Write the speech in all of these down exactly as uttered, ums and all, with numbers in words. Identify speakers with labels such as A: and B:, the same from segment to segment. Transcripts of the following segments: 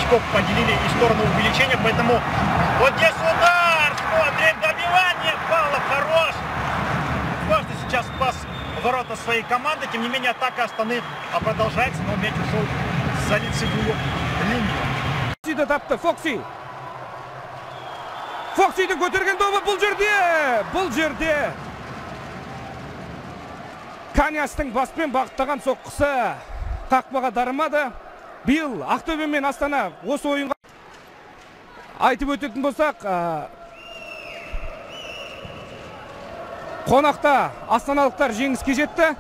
A: очков поделили и сторону увеличения, поэтому вот здесь удар, смотрим, добивание, Павлов хорош. Важно сейчас спас ворота своей команды, тем не менее атака Астаны продолжается, но мяч ушел за лицевую линию.
B: Фоксиді тапты, Фокси. Фоксидің көтерген добы бұл жерде, бұл жерде. Каньястың баспен бағыттаған соққысы қақпаға дарымады. Биыл Ақтөбе мен Астана осы ойынға айтып өтетін болсақ, қонақта астаналықтар жеңіске жетті.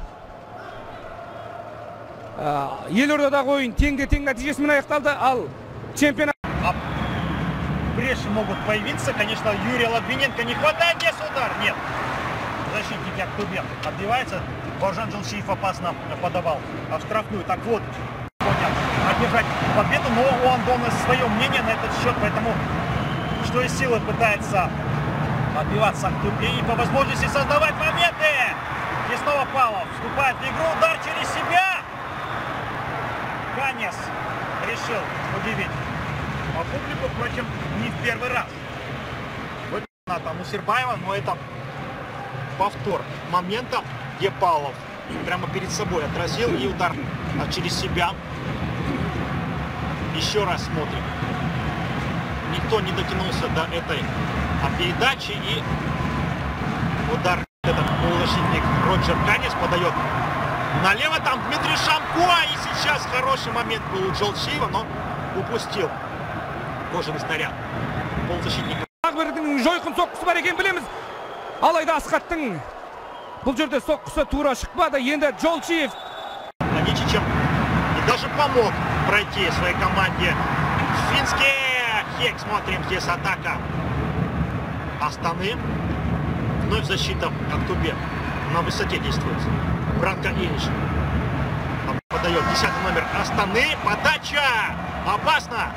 B: Елордадағы ойын теңде-тең нәтижесімен аяқталды, ал чемпионат
A: бреши могут появиться. Конечно, Юрия Логвиненко не хватает. Здесь удар. Нет. Защитник Ақтөбе отбивается. Бауыржан Жылшиев опасно подавал в штрафную. Так вот, одержать победу, но у Андона свое мнение на этот счет, поэтому что из силы пытается отбиваться Ақтөбе и по возможности создавать моменты. И снова Павлов вступает в игру, удар через себя. Каньяс решил удивить а публику, впрочем, не в первый раз. Вот там у Сербаева, но это повтор момента, где Павлов прямо перед собой отразил и удар через себя. Еще раз смотрим. Никто не дотянулся до этой передачи и удар этот полузащитник Роджер Каньяс подает налево, там Дмитрий Шамко, и сейчас хороший момент был у Жылшиева, но упустил кожаный снаряд полузащитник.
B: Ақбердінің жойқын соққысы бар екен білеміз, алайда Асқаттың бұл жерде соққысы тура шықпады. Енді Жылшиев
A: Ничичем и даже помог пройти своей команде финский хек. Смотрим, здесь атака Астаны. Вновь защита Ақтөбе на высоте действует. Бранко Ильич подает десятый номер Астаны. Подача опасно.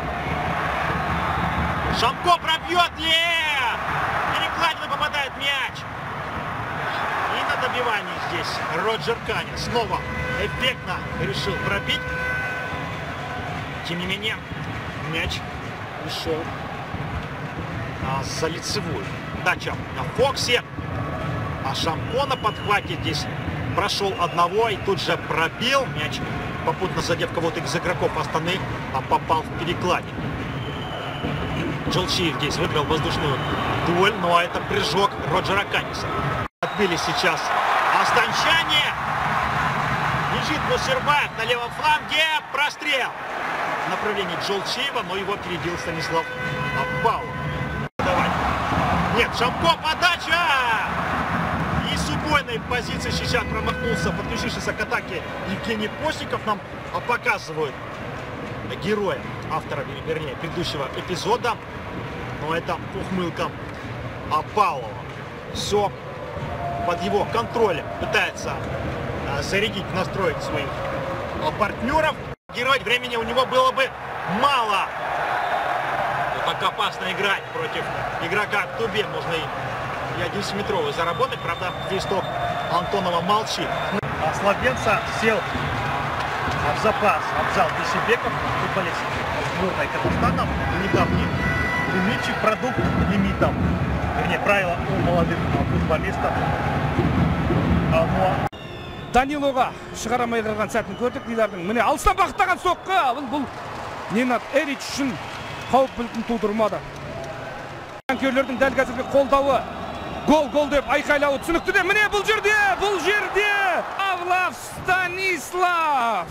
A: Шамко пробьет ли? Перекладина, попадает мяч. И на добивании здесь Роджер Каньяс снова эффектно решил пробить. Тем не менее, мяч ушел а, за лицевую. Дача на Фоксе. А Шамко на подхвате здесь прошел одного и тут же пробил. Мяч, попутно задев кого-то из игроков Астаны, а попал в перекладину. Жылшиев здесь выиграл воздушную дуэль, ну а это прыжок Роджера Каньяса. Отбили сейчас останчане. Бежит Мусербаев на левом фланге. Прострел в направлении Жылшиева, но его опередил Станислав Павлов. Давай. Нет, Шамко, подача! И с убойной позиции сейчас промахнулся, подключившийся к атаке Евгений Постников. Нам показывают героя, автора, вернее, предыдущего эпизода. Но это ухмылка Павлова. Все под его контролем. Пытается зарядить, настроить своих партнеров. Герой, времени у него было бы мало. Вот так опасно играть против игрока Ақтөбе. Можно и, и один семиметровый заработать. Правда, свисток Антонова молчит. Славенца сел в запас Абзал Бейшибеков, футболист сборной Казахстана. Недавний лимитчик, продукт лимитов. Вернее, правило у молодых футболистов. А, но...
B: Данилоға шығарамай қалған сәтін көрдік. Дилардың міне алыстан бағыттаған соққы. Бұл Ненад Эрич үшін қауіп бүлкін тудырмады. Жанкүйерлердің дәл қазіргі қолдауы гол-гол деп айқайлауы түсінікті де. Міне бұл жерде, бұл жерде Павлов Станислав.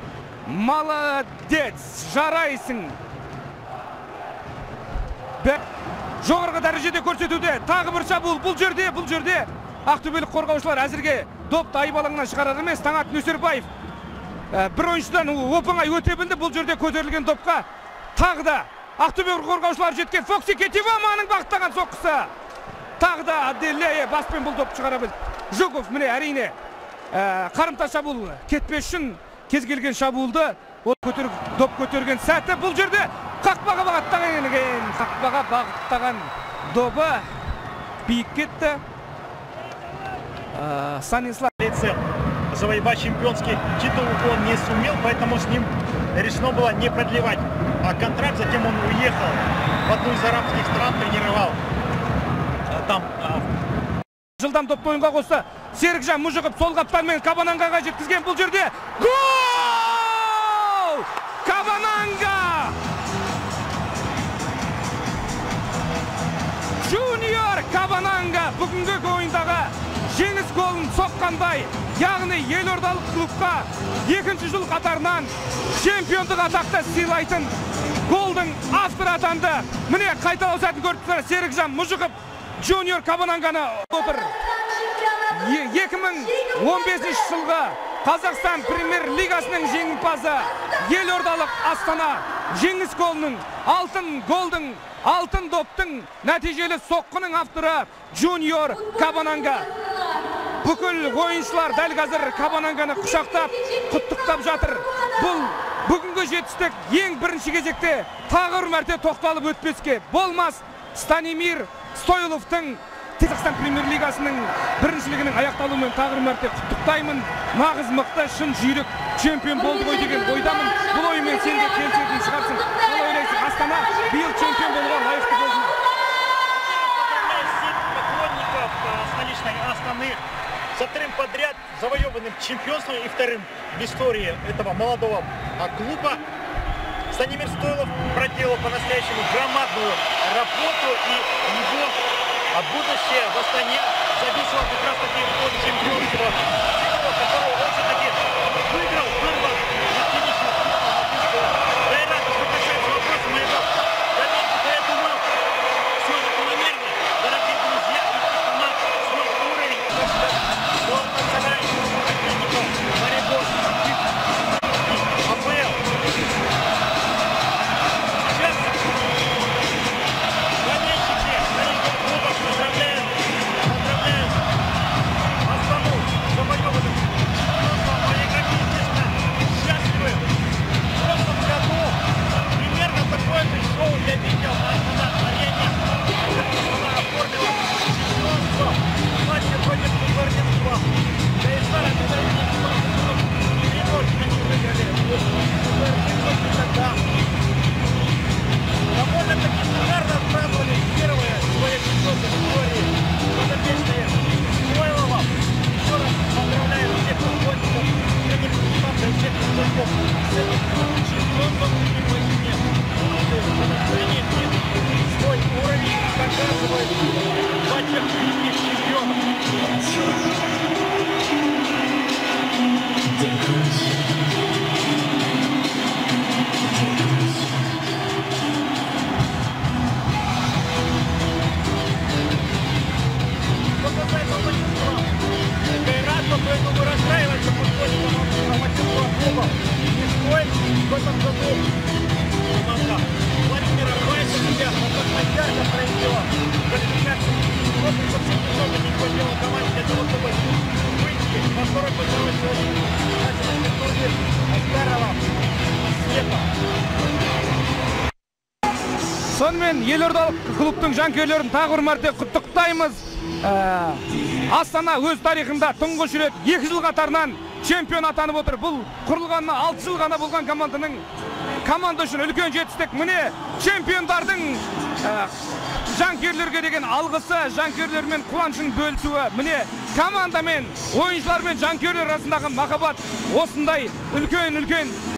B: Молодец, жарайсың. Жоғарғы дәрежеде көрсетуде. Тағы бір шабуыл бұл жерде, бұл жерде. Ақтөбелік қорғаушылар әзірге допты айбалаңнан шығарар емес. Таңат Нөсербаев бір ойыншыдан оп-оңай өте білді. Бұл жерде көтерілген допқа тағы да Ақтөбе қорғаушылар жеткен. Фокси Кетиваманың бағыттаған соққысы. Тағы да Аделея баспен бұл допты шығара білді. Жуков міне әрине қарымта шабуыл кетпес үшін кез келген шабуылды доп көтерген сәті. Бұл жерде қақпаға бағыттаған екен. Қақпаға бағыттаған добы биік кетті. Станислав
A: завоевать чемпионский титул он не сумел, поэтому с ним решено было не продлевать контракт, затем он уехал в одну из арабских стран, тренировал там.
B: Жылдам допты ойынға қосты. Серікжан Мұжықов сол қаптармен Кабанангаға жеткізген, бұл жерде гол! Кабананга! Junior Кабананга бүгінгі ойындағы жеңіс голын соққандай, яғни елордалық клубқа екінші жыл қатарынан чемпиондық атақты сыйлайтын голдың авторы атанды. Міне қайталау сәтін көріп тұрсыздар, Серікжан Мұжықов Junior Кабананганы отыр. екі мың он бесінші жылғы Қазақстан премьер-лигасының жеңімпазы елордалық Астана жеңіс голының, алтын голдың, алтын доптың нәтижелі соққының авторы Junior Кабананга. Бүкіл ойыншылар дәл қазір Кабананганы құшақтап, құттықтап жатыр. Бұл бүгінгі жетістік ең бірінші кезекте тағы бір мәрте тоқталып өтпеске болмас. Станимир Стойловтың Қазақстан премьер-лигасының біріншілігінің аяқталуымен тағы бір мәрте құттықтаймын. Нағыз мықты, шын жүйрік чемпион болды ғой деген ойдамын. Бұл ойынмен сен де келісетін шығарсың. Қалай ойлайсың, Астана биыл чемпион болуға лайықты болсын.
A: Поклонников столичной Астаны со вторым подряд завоеванным чемпионством и вторым в истории этого молодого клуба. Станимир Стойлов проделал по-настоящему громадную работу, и его будущее в Астане зависело как раз таки от чемпионства, которого он все-таки выиграл, вырвал на финише Олимпийского Кайрата. Что касается вопроса моего коллеги, то я думаю, все закономерно, дорогие друзья, и Астана свой уровень до национальных ответников Марибор АПЛ. Довольно-таки шикарно отпраздновали первое свое чемпионство в истории. Подопечные Стойлова. Еще раз поздравляю всех поклонников, тренеров, и всех игроков с этим чемпионством и войне. Свой уровень показывает в матчах Лиги чемпионов. Поэтому расстраиваться поскольку мастерства клуба не стоит. В этом году команда Владимира Вайса себя достаточно ярко проявила в квалификации. Просто совсем немного не хватило команде для того, чтобы выйти на второй позиции национальной турнир Старого Света.
B: Сонымен елордалық клубтың жанкүйерлерін тағы бір мәрте құттықтаймыз. Астана өз тарихында тұңғыш рет екі жыл қатарынан чемпион атанып отыр. Бұл құрылғанына алты жыл ғана болған команданың команда үшін үлкен жетістік. Міне чемпиондардың жанкүйерлерге деген алғысы, жанкүйерлермен қуанышын бөлісуі. Міне командамен, ойыншылар мен жанкүйерлер арасындағы махаббат осындай үлкен-үлкен